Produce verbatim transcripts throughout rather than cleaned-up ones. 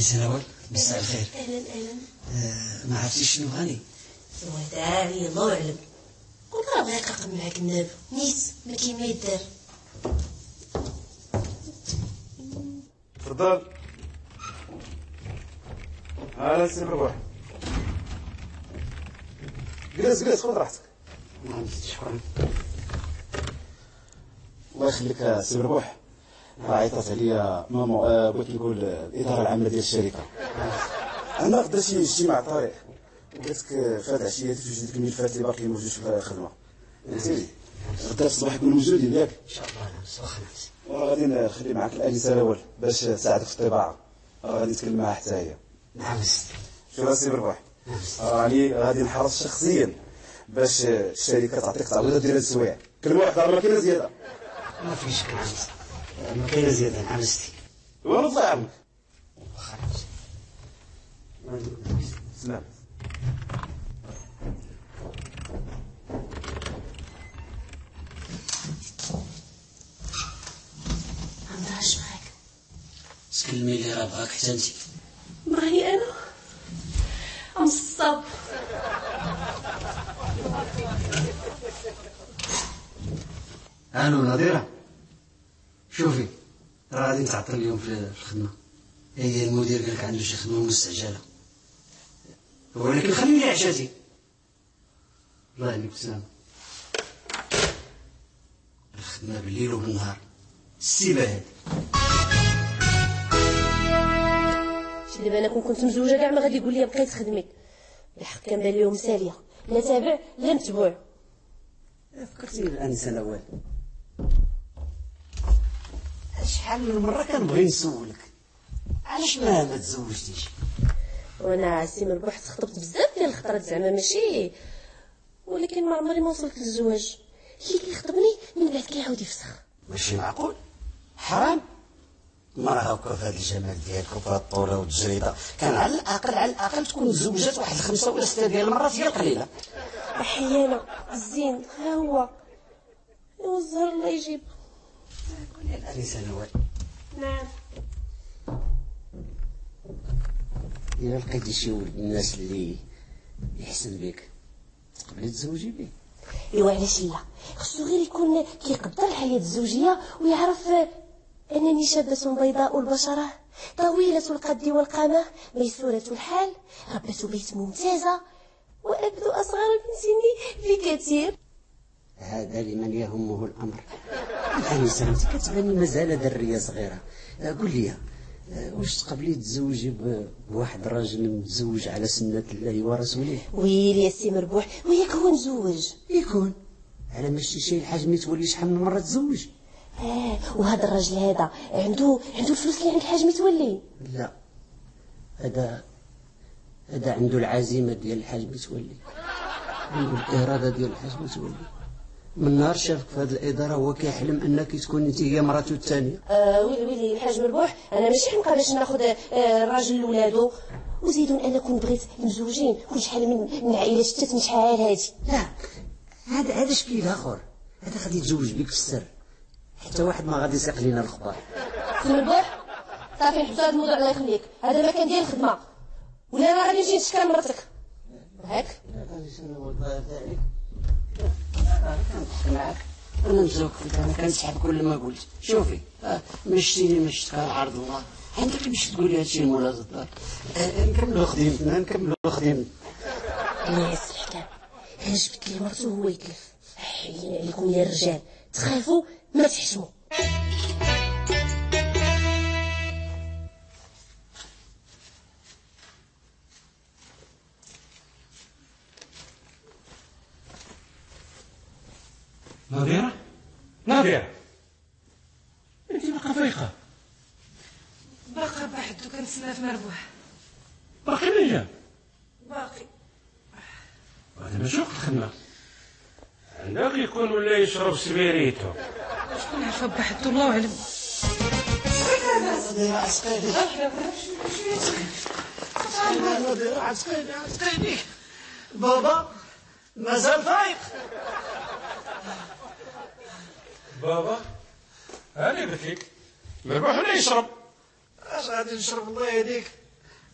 سنوات مساء الخير. اهلا اهلا. آه ما عرفتيش شنو غني؟ وداعي الله اعلم. قلت راه بغيت نقم معاك الناب نيت ما كاين ما يدار. تفضل. هلا سي مربوح. جلس جلس خذ راحتك. نعم شكرا. الله يخليك سي مربوح. عيطت عليا ماما بغيت نقول الاداره العامه ديال الشركه. انا غدا شي اجتماع طارئ قالت لك فات عشيه توجد لك الملفات اللي باقي موجود في الخدمه. فهمتيني؟ غدا في الصباح يكون موجودين ياك؟ ان شاء الله. نعم واخا. وراه غادي نخلي معاك الانسه الاول باش تساعدك في الطباعه. راه غادي نتكلم معاها حتى هي. نعم شوف سي مربوح. راني غادي نحرص شخصيا باش الشركه تعطيك تعويضات ديال هاد السوايع. كلمه واحده راه ما كاينه زياده. ما فيش كلام. ما كاينه زياده. نعم ستي. والله الله يعاونك. واخا. سلام. عندها اش معاك؟ تكلمي لي راه بغاك حتى انت. بغاني انا ام الصاب. الو نظيره. شوفي راه غادي نتعطل اليوم في الخدمه. هي المدير قال لك عنده شي خدمه مستعجله ولكن خليني عشاتي. الله يعينك سلام. الخدمه بالليل وبالنهار السيبه هادي. شي دابا انا كون كنت مزوجه كاع ما غادي يقول لي بقيت خدمي. الحق كان بان ليهم ساليه لا تابع لا متبوع. فكرتيني بالانسه الاول. شحال من مره كنبغي نسولك علاش ما ما تزوجتيش؟ وانا سي مربوح تخطبت بزاف ديال الخطرات زعما ماشي، ولكن ما عمري ما وصلت للزواج. اللي كيخطبني من بعد كيعاود يفسخ. ماشي معقول. حرام. المرأة هاكا في هذا الجمال ديالك وفي هذه الطولة والتجريدة كان على الأقل على الأقل تكون تزوجات واحد خمسة ولا ستة ديال المرات هي القليلة. أحيانا الزين ها هو والزهر الله يجيب. قولي الأنسة نوال. نعم. إلا لقيتي شي ولد من الناس اللي يحسن بك تقبلي تزوجي به؟ ايوا علاش لا؟ خصو غير يكون كيقدر الحياة الزوجية ويعرف أنني شابة بيضاء البشرة طويلة القد والقامة ميسورة الحال ربة بيت ممتازة وأبدو أصغر من سني بكثير. هذا لمن يهمه الأمر. الأنسة أنت كتباني مازال درية صغيرة. قول لي واش تقبلي تزوجي بواحد راجل متزوج على سنة الله ورسوله؟ ويلي يا سي مربوح وياك هو مزوج يكون على ماشي شي الحاج متولي شحال من مرة تزوج. اه وهذا الراجل هذا عنده عنده الفلوس اللي عند الحاج متولي؟ لا هذا هذا عنده العزيمة ديال الحاج متولي، عنده الإرادة ديال الحاج متولي. من نهار شافك في هذه الإدارة هو كيحلم أنك تكون انت هي مراته الثانية. آه ويلي ويلي الحاج مربوح أنا ماشي حمقى باش ناخذ آه راجل لولادو، وزيدون أنا كون بغيت مزوجين كل شحال من من عائلة شتات من شحال هادي. لا هذا هذا شكل آخر، هذا غادي يتزوج بك في السر حتى واحد ما غادي يسيق لينا الخبار. سي مربوح صافي نحبسوا هذا الموضوع الله يخليك، هذا ما كان ديال الخدمة ولا أنا غادي نمشي نشكى مرتك هاك. معك انا نزوق فيك، انا كنسحب كل ما قلت. شوفي مشيتيني مشيت كان عرض الله عندك باش تقولي هادشي لمولات الدار. نكملوا خدمتنا نكملوا خدمتنا. الله يسر الحكام انا جبت لي مرتو هو يتلف. حيين عليكم يا الرجال تخافوا ما تحشموا. نادرة نادرة انت باقا فايقة؟ باقا بحدو كنتسنى في مربوح. باقي ما جا؟ باقي. هذا مشوق الخدمة عندك يكون ولا يشرب سبيريتو. شكون عارفة بحدو الله أعلم. نادرة عسقيني نادرة عسقيني عسقيني بابا مازال فايق. بابا هاني قلت لك مربوح ولا يشرب؟ اش غادي نشرب الله يهديك؟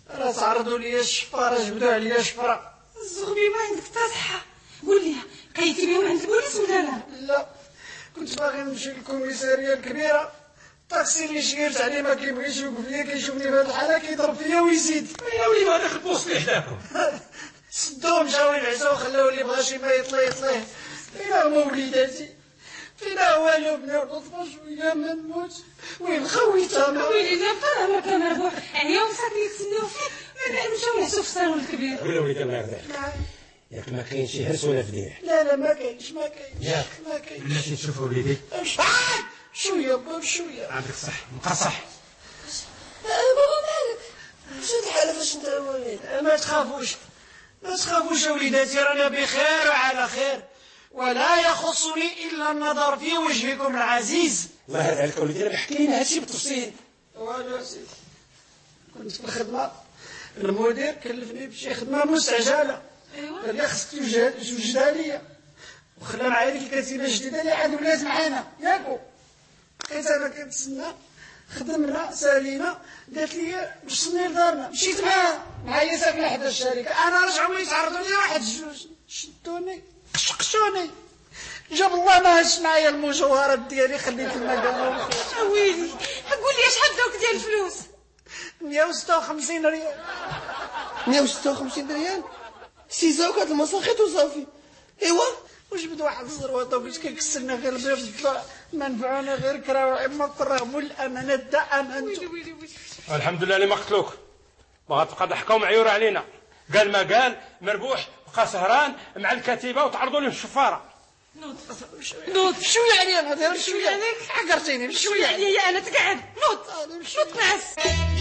راه تعرضوا لي الشفاره جبدوا عليا شفره. الزغبي ما عندك حتى صحه. قول لي قيتي بهم عند البوليس ولا لا؟ لا كنت باغي نمشي للكوميساريه الكبيره. الطاكسي اللي شيرت عليه ما كيبغيش يوقف ليا، كيشوفني في هذه الحاله كيضرب فيا ويزيد. يا ولي ما داخل البوست اللي حداكم. سدوهم جاو ينعسوا وخلاو اللي بغا شي ما يطلع يطلع. فينا هما وليداتي؟ فينا والو بنا ونطفى شويه ما نموت. وين خويتها ما ويلي بقى عمرك مربوح عليهم ساكن يتسناو فيك. من بعد مشاو نعسوا في الصالون الكبير. ولا وليد الله يرضيك ياك ما كاينش شي هرس ولا فديح؟ لا لا ما كاينش ما كاينش ياك ما كاينش. بلاتي تشوف وليدي شويه با شويه. عندك صح مقصح. بابا مالك؟ شو الحاله فاش انت وليد؟ ما تخافوش ما تخافوش يا وليداتي، رانا بخير وعلى خير، ولا يخصني الا النظر في وجهكم العزيز. الله يرضى عليك وليدي، راه احكي لنا هادشي بالتفصيل. والو سيدي كنت في الخدمه، المدير كلفني بشي خدمه مستعجله. ايوا قال لي خصك توجد توجدها ليا، وخلى معايا ديك الكتيبه الجديده اللي عاد ولات معانا ياكو. بقيت انا كنتسنى، خدمنا سالينا، قالت لي وصلني لدارنا، مشيت معاها، معايا ساكنه حدا الشركه. انا رجعوا يتعرضوا لي واحد الجوج، شدوني قشقشوني، جاب الله ما هش معايا المجوهرات ديالي، خليت المكان. ويلي قول لي شحال داوك ديال الفلوس؟ مية وستة وخمسين ريال. مية وستة وخمسين ريال سيزاوك هاد المساخيط وصافي. ايوا وجبد واحد الزروطه وقلت كيكسرنا غير بيض الطلع، ما نفعونا غير كراوي، اما كرهموا الامانه دا امانته. ويلي ويلي ويلي الحمد لله اللي ما قتلوك، ما غتبقى ضحكه ومعيوره علينا. قال ما قال مربوح بقى سهران مع الكتيبه وتعرضوا له الشفاره. نوض نوض شويه عليا انا شويه عليك. حقرتيني شويه عليا يا انا تقعد. نوض نوض نعس.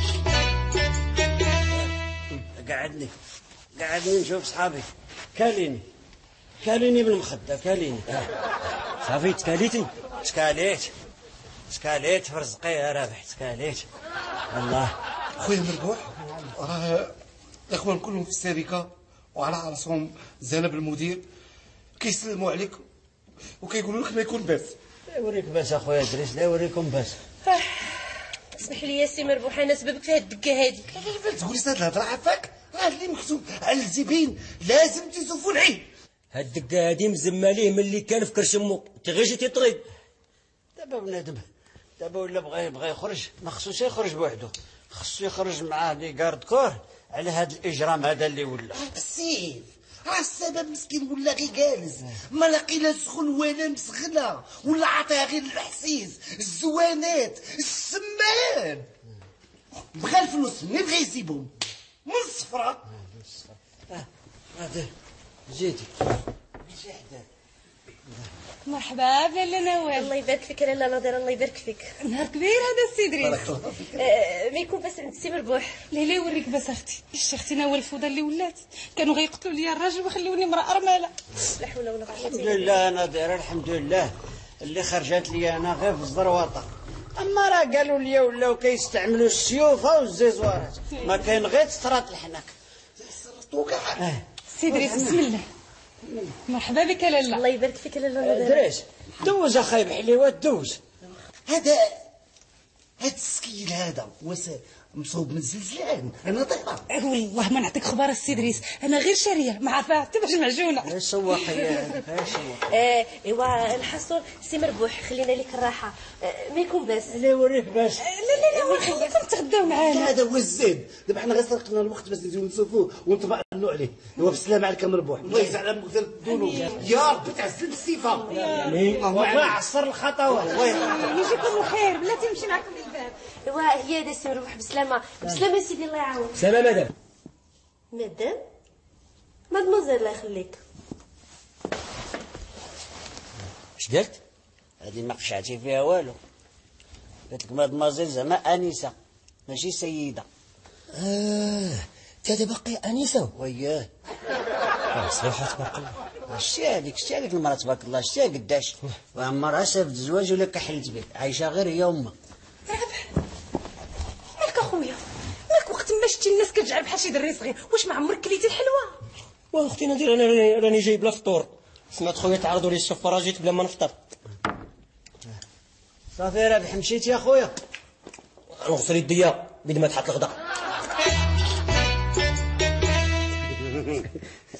قعدني قعدني نشوف صحابي. كاليني كاليني بالمخدة كاليني. صافي تكاليتي. تكاليت تكاليت في رزقي يا رابح تكاليت والله. خويا مربوح راه الاخوان كلهم في الشركه وعلى راسهم زينب المدير كيسلموا عليك وكيقولوا لك ما يكون باس. لا يوريك باس اخويا ادريس، لا يوريكم باس. اسمح لي يا سي مربوح، انا سببك في هاد الدقه هادي. كيفاش تقولي هاد الهضره عفاك؟ راه اللي مكتوب على الزبين لازم تزوفوا العين. هاد الدقه هادي مزمه ليه ملي كان في كرشمو تغيجي تيطريق. دابا بنادم دابا ولا بغى بغى يخرج ما خصوش يخرج بوحدو، خصو يخرج معاه لي كارد كور على هاد الاجرام هذا اللي ولا. بالسيف راه السبب مسكين ولا غير جالس، ما لاقي لا سخن ولا مسخنه، ولا عطيها غير الحسيس الزوانات السمان. بغى الفلوس منين بغى يسيبهم؟ من الصفرة. اه هذا زيدي مرحبا بلاله نوال. الله يبارك فيك لاله ناظره، الله يبارك فيك. نهار كبير هذا السي دريس. آه ما يكون بس عند السي مربوح. لا لا يوريك بس اختي، اش اختي نوال الفوضى اللي ولات، كانوا غيقتلوا لي الراجل ويخلوني امراه ارمله. لا حول ولا قوه الحمد الا بالله. لله ناظرة الحمد لله اللي خرجت لي انا غير في الزروطه. اما راه قالوا لي ولاو كيستعملوا السيوف والزيزوارات، ما كاين غير تطرات الحنك. كاع سي دريس بسم الله. مرحبا بك لاله. الله يبارك فيك لاله ناظره. دريس دوز اخاي بحليوات دوز. هذا هذا السكيل هذا واش مصوب من زلزلان؟ انا طيبه. والله ما نعطيك خبر السي دريس، انا غير شاريه ما عارفه حتى باش معجونه. اش سواقيه اش سواقيه. آه ايوا الحصول سي مربوح، خلينا لك الراحه. آه ما يكون بس. لا يوريك باش. لا لا لا خليكم تغداو معانا. هذا هو الزيد. دابا حنا غير سرقنا الوقت باش نجيو نشوفوه ونطمئنوا عليه. هو بالسلامه عليك مربوح، الله يجعل عمك ذا الذنوب يا رب تعزل بالصفه. يعني الله عصر الخطوات. يجيكم الخير بلا تمشي معكم الباب. ايوا هي هذا سي مربوح بسلامه بسلامه سيدي الله يعاون. سلام مدام. مدام مادموزيل الله يخليك. اش قلت؟ هذه ما قشعتي فيها والو. قلت لك مادمازيل زعما انسه ماشي سيده. اه انت باقي انسه وياه صراحه تبارك الله. شتي هذيك شتي هذيك المراه تبارك الله شتي قداش وعمرها شافت الزواج ولا كحلت به، عايشه غير هي وامها. مالك اخويا مالك وقت ما شتي الناس كتجعل بحال شي دري صغير، واش ما عمرك كليتي الحلوه؟ واختي نادير انا راني راني جاي بلا فطور، سمعت خويا تعرضوا لي الشفره جيت بلا ما نفطر. صافي رابح مشيت يا خويا. نغسل يديا بيد ما تحط الغدا.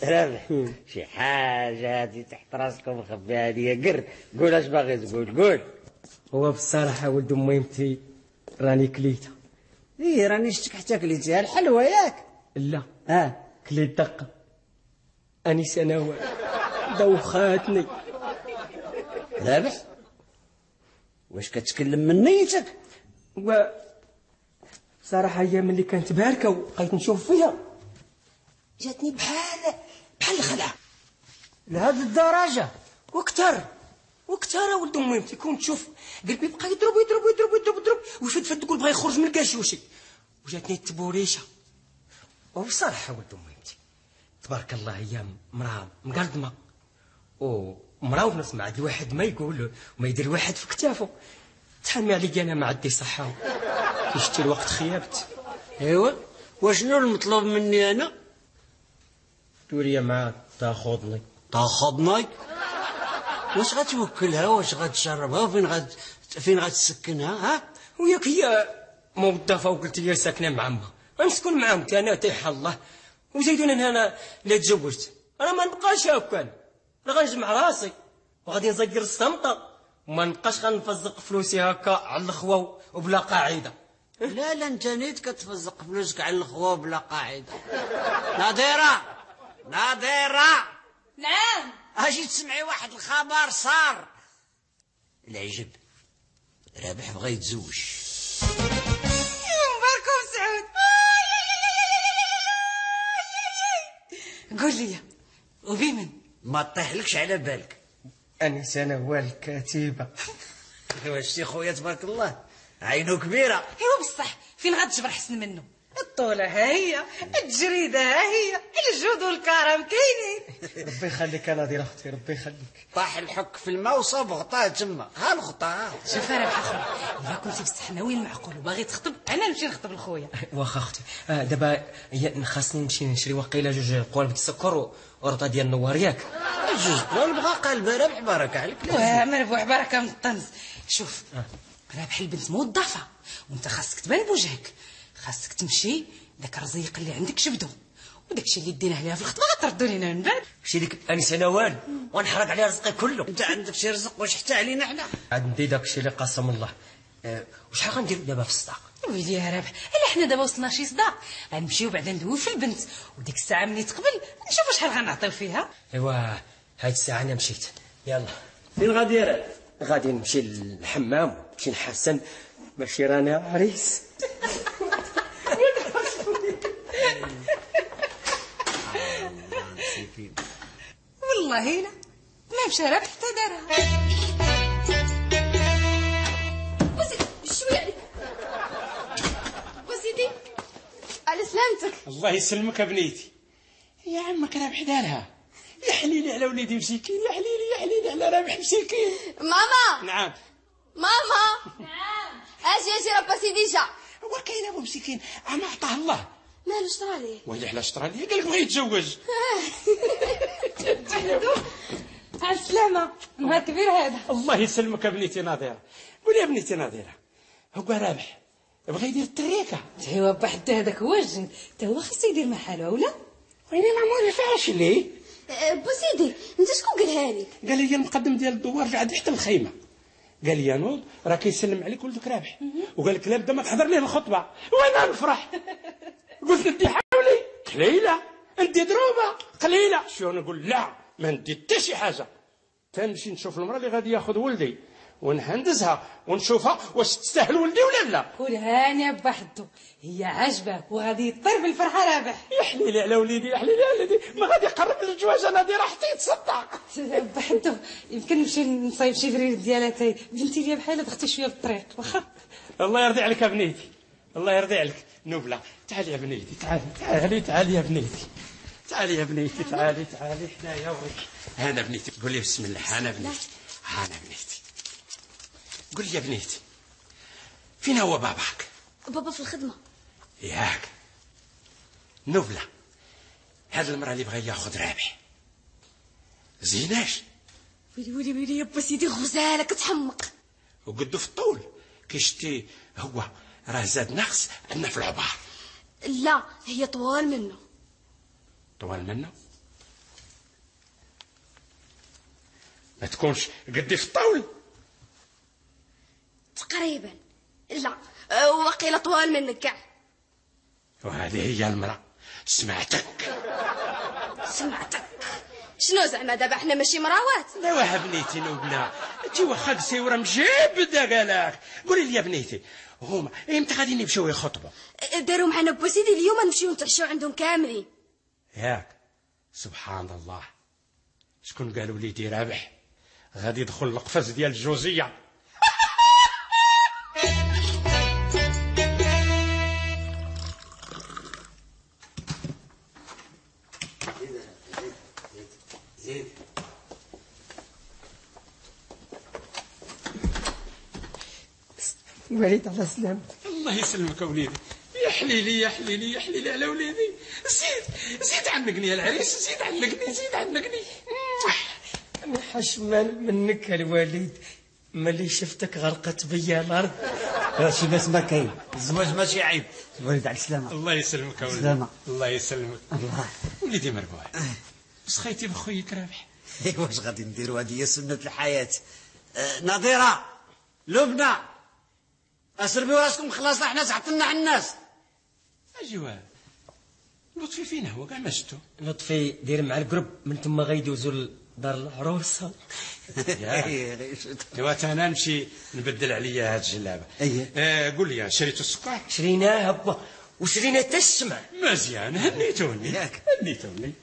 رابح شي حاجه هادي تحت راسكم مخبيها ليا قر قول اش باغي تقول قول. هو بصراحه ولد اميمتي راني كليتها. ايه راني شتك حتى كليتيها الحلوه ياك؟ لا اه كليت دقه اني سنوات دوخاتني. رابح واش كتكلم من نيتك؟ و صراحه هي ملي كانت باركه وبقيت نشوف فيها جاتني بحال بحال الخلعه لهاد الدرجه وكتر وكتر ولد اميمتي. كنت تشوف قلبي بقى يضرب يضرب يضرب يضرب يضرب ويفدفد تقول بغا يخرج من الكاشوشي وجاتني التبوريشه. وبصراحه ولد اميمتي تبارك الله هي مراه مقلدمه ومراه ونص ما عاد الواحد ما يقول وما يدير الواحد في كتافه. تحمي عليك انا ما عندي صحه كي شتي الوقت خيابت. ايوا وشنو المطلوب مني انا؟ توريا معاك تاخذني. تاخذني؟ واش غتوكلها واش غتشربها فين غت فين غتسكنها؟ ها وياك هي موظفه وقلت لي ساكنه مع امها غنسكن معاهم انا تيح الله. وزيدون انا لا تزوجت انا ما نبقاش هكا. انا غنجمع راسي وغادي نزير الصمطه وما نبقاش غنفزق فلوسي هكا على الخوا وبلا قاعده. لا لا انت نيت كتفزق فلوسك على الخوا بلا قاعده. نادره نادره. نعم. اجي تسمعي واحد الخبر صار العجب. رابح بغا يتزوج. مبارك وسعود. قول لي وبمن؟ ما طيحلكش على بالك أنا سنوال الكاتبة. واش سي خويا تبارك الله عينو كبيرة. ايوا بصح فين غتجبر حسن منه؟ الطولة ها هي، الجريدة ها هي، الجود والكرم كاينين. ربي يخليك انا دير اختي ربي يخليك. طاح الحك في الماء وصاب غطاه تما. ها الغطاء. شوف انا بحال الا كنتي بصح ناوي المعقول وباغي تخطب انا نمشي نخطب لخويا. واخا اختي آه دابا خاصني نمشي نشري وقيله جوج قوالب السكر ورطه ديال النوار ياك. جوج قوالب بغا قلب رابح بركه عليك. واه مربوح بركه من الطنز. شوف رابح البنت موظفه وانت خاصك تبان بوجهك. خاصك تمشي داك الرزيق اللي عندك جبدو وداك الشيء اللي ديناه ليها في الخطبه غتردوا لينا من بعد. ماشي ديك انسه نوال ونحرق عليها رزقي كله. انت عندك شي رزق واش حتى علينا حنا؟ عندي داك الشيء اللي قسم الله. أه وشحال غندير دابا في الصداق؟ ويلي يا رابح الا حنا دابا وصلنا شي صداق غنمشيو بعدا ندويو في البنت وديك الساعه ملي تقبل نشوفوا شحال غنعطيو فيها. ايوا هاد الساعه انا مشيت. يلا فين غادي راه؟ غادي نمشي للحمام نمشي نحسن ماشي رانا عريس. والله لا ما مشى رابح حتى دارها. وسيدي شويه عليك وسيدي على سلامتك. الله يسلمك يا بنيتي. يا عمك رابح دارها. يا حليلي على وليدي مسكين يا حليلي يا حليلي على رابح مسكين. ماما. نعم. ماما. نعم. اجي اجي ربا سيدي جا. هو كاين ابو مسكين اما عطاه الله. مالو شطرا ليه؟ ويلي علاش شطرا ليه؟ قال لك بغا يتزوج. على السلامه نهار كبير هذا. الله يسلمك يا بنيتي ناظره. قولي يا بنيتي ناظره هو رابح بغا يدير التريكه. ايوا با حتى هذاك هو الجن حتى هو خاصو يدير مع حاله ولا؟ ويني ما ينفعش ليه؟ بوسيدي انت شكون قالها لك؟ قال لي المقدم ديال الدوار في عندي حتى الخيمه. قال لي يا نوض راه كيسلم عليك ولدك رابح وقال لك لابد ما تحضر ليه الخطبه. وانا نفرح قلت انت حاولي قليله انت دروبه قليله. شو نقول لا ما ندير حتى شي حاجه. تنمشي نشوف المراه اللي غادي ياخذ ولدي ونهندزها ونشوفها واش تستاهل ولدي ولا لا. قول هاني با حدو هي عجبك وغادي يطير بالفرحه رابح. يا حليلي على وليدي يا حليلي على وليدي ما غادي يقرب للجواز انا دي راحتي يتصدق. با حدو يمكن نمشي نصايب شي درير ديالاتي بنتي ليا بحال ضغطي شويه بالطريق واخا. الله يرضي عليك يا بنيتي الله يرضي عليك. نوبله تعالي يا بنيتي تعالي تعالي تعالي يا بنيتي تعالي يا بنيتي تعالي تعالي حنايا وريك. انا بنيتي قولي بسم الله. انا بنيتي انا بنيتي قول لي يا بنيتي فين هو باباك؟ بابا في الخدمه. ياك نوبله هاد المراه اللي بغى ياخذ رابح زيناش. ويلي ويلي ويلي يا با سيدي غزاله كتحمق وقدو في الطول كيشتي هو راه زاد نقص عندنا في العبار. لا هي طوال منه. طوال منه ما تكونش قدي في الطاول. تقريبا لا، أه، وقيل طوال منك كاع. وهذه هي المرأة. سمعتك سمعتك شنو زعما دابا احنا ماشي مراوات؟ لا واه بنيتي نوبنا انت واخا سيوره مجيب داكالاك. قولي لي يا بنيتي هما امتى غادي نمشيو يخطبوا؟ داروا معنا بوسيدي اليوم نمشيو نتعشاو عندهم كاملين. ياك سبحان الله. شكون قالوا لي دي رابح غادي يدخل القفص ديال الجوزيه؟ زيد وليد على سلامتك. الله يسلمك وليدي. يا حليلي يا حليلي يا حليلي على وليدي. زيد زيد عنقني يا العريس، زيد عنقني زيد عنقني. انا حشمان منك الوالد، ملي شفتك غرقت بيا الارض. شي ناس ما كاين، الزواج ماشي عيب. الوالد على السلامه. الله يسلمك يا وليدي. سلامة. الله يسلمك. الله. وليدي مربوع سخيتي بخويك رابح. ايوا واش غادي نديروا، هذه هي سنه الحياه. أه نظيره لبنى اشربوا راسكم خلاص، حنا زعطلنا على الناس. اجيوا لطفي فينا هو كاع ما شفتو. لطفي دير مع الجروب من تما غيدوزوا لدار العروسه. ايوا انا نمشي نبدل عليا هاد الجلابه. اييه. آه قول لي شريتو السكر؟ شريناه با وشرينا حتى الشمع. مزيان هنيتوني ياك هنيتوني.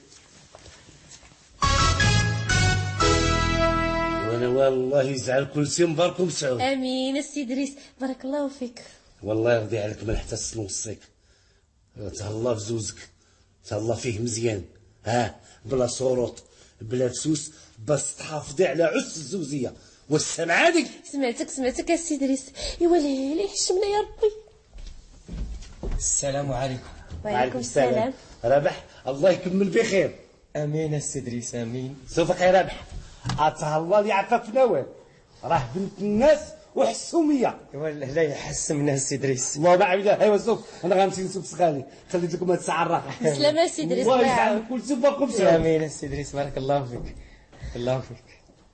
وانا والله يجعل كل سي مبارك ومسعود. امين السي دريس بارك الله فيك. والله يرضي عليك من حتى السن وصيك. تهلا في زوزك، تهلا فيه مزيان، ها بلا شروط بلا فسوس، بس تحافظي على عس الزوزيه والسمعه. سمعتك سمعتك يا سي دريس. ايوا ليلي حشمنا يا ربي. السلام عليكم. وعليكم السلام. رابح الله يكمل بخير. امين السي دريس امين. شوفك يا رابح اتهلا اللي عفاك في نوال، راه بنت الناس وحسوميه. ولا لا يحس من السي دريس. الله ما عبيده. ايوا شوف انا غنمشي نشوف سخالي، خليت لكم هاد الساعه الراحه. بسلامه السي دريس. الله يجعل كل سي مبارك ومسعود. امين السي دريس بارك الله فيك. الله فيك.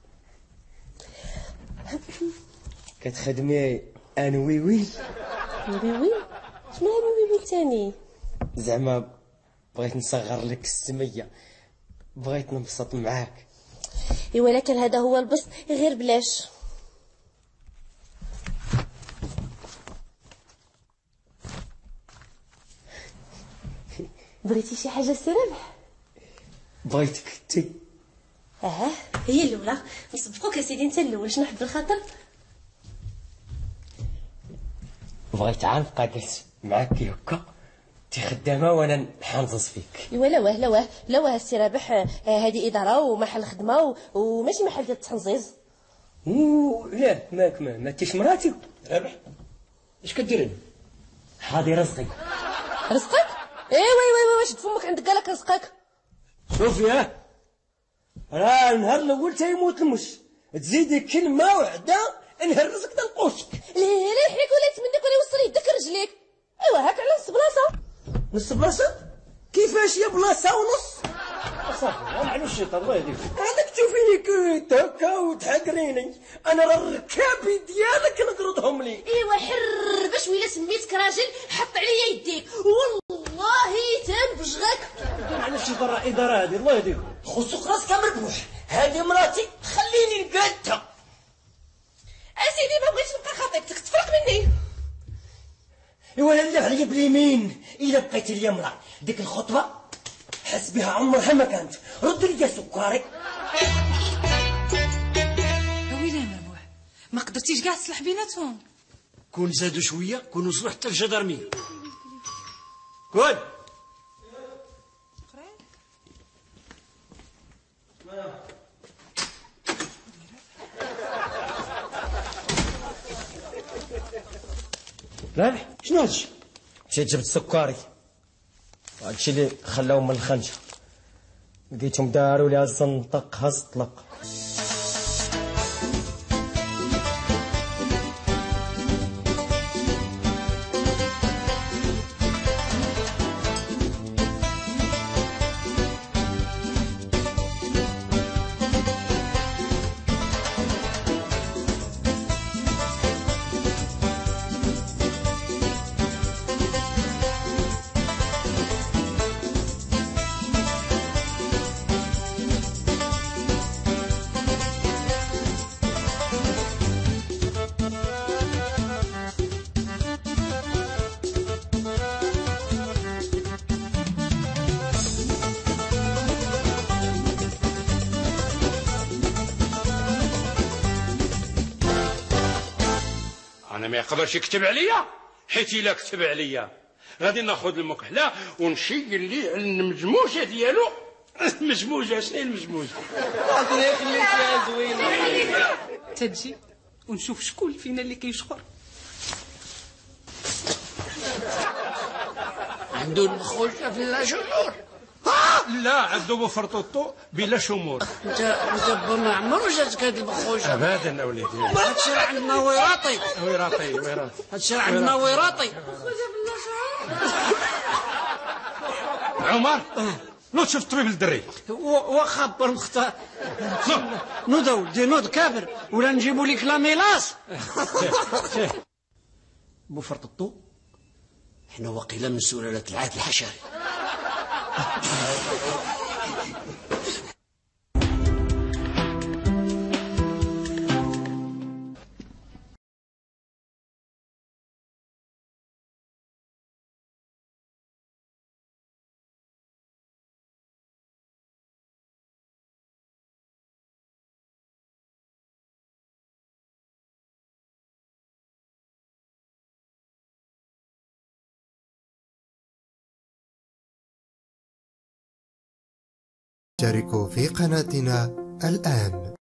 كتخدمي ان وي وي وي وي؟ شنو هذا وي وي ثاني؟ زعما بغيت نصغر لك السميه، بغيت نبسط معاك. ايوا لكن هذا هو البسط غير بلاش. بغيتي شي حاجه سي رابح؟ بغيتك انتي. اه هي الاولى. نسبقوك يا سيدي انت الاول. شنو حب الخاطر؟ بغيت عام نبقى جالس معاك هكا انتي خدامه وانا نحنظظ فيك. ايوا لا واه لا واه لا واه السي رابح. هذه اداره ومحل خدمه وماشي محل ديال التحنظيظ. لا ماك ما ما انتيش مراتي. رابح اش كدير؟ حاضي رزقي. رزقك؟ ايوا ايوا واش تفمك عندك قالك رزقك. شوفي ها راه النهار الاول تيموت المش، تزيدي كلمه وحده نهرسك تنقوشك. لا لا يحيك ولا يتمنك ولا يوصل يدك رجليك. ايوا هاك على نص بلاصه. نص بلاصه؟ كيفاش يا بلاصه ونص؟ صافي معلوش الشيطان الله يهديك. هذاك تشوفيني كنت هكا وتحقريني، انا راه الركابي ديالك نقرضهم لي. ايوا حر باش ويلا سميتك راجل حط عليا يديك والله تنبجغك. معلوش الشيطان راه اداره هذه الله يهديك. خصك راسك مربوح، هذه مراتي خليني نقادها. اسيدي ما بغيتش نبقى خطيبتك تفرق مني. ايوا لا عليا باليمين، الا بقيتي لي امراه ديك الخطبه حسبها عمرها ما كانت. رد لي سكاري. ويلي مربوح ما قدرتيش كاع تصلح بيناتهم. كون زادوا شويه كون وصلوا حتى الجدرميه. كون رابح شنو هادشي؟ مشيت جبت سكاري، هادشي اللي خلاهم من الخنجه، لقيتهم داروا ليها الزنطق هز طلق. ما يقدرش يكتب عليا، حيت الا كتب عليا غادي ناخذ المكحله ونشيل ليه المجموجه ديالو. المجموجه شنو هي المجموجه؟ الله يخليك يا زوينه. تجي ونشوف شكون فينا اللي كيشخر. عنده المخوجه في لا شمور. لا عنده بفرطوطو بلا شمور. انت انت ما عمرو جاتك هذه المخوجه ابدا اوليدي. هادشي راه عندنا ويراطي ويراطي ويراطي هادشي راه عندنا ويراطي. عمر نوض شوف الطبيب الدري. واخا بالمختار نوض ولدي نوض كابر ولا نجيبوا لك لاميلاس. بوفرطوطو حنا واقيلا من سلالة العاد الحشري. اشتركوا في قناتنا الآن.